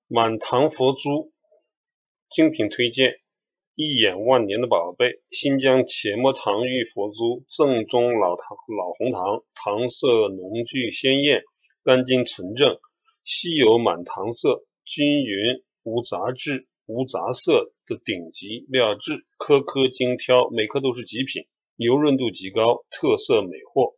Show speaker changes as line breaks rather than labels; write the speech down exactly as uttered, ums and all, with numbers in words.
满堂佛珠精品推荐，一眼万年的宝贝，新疆且末唐玉佛珠，正宗老唐老红糖，糖色浓聚鲜艳，干净纯正，稀有满堂色，均匀无杂质无杂色的顶级料质，颗颗精挑，每颗都是极品，油润度极高，特色美货。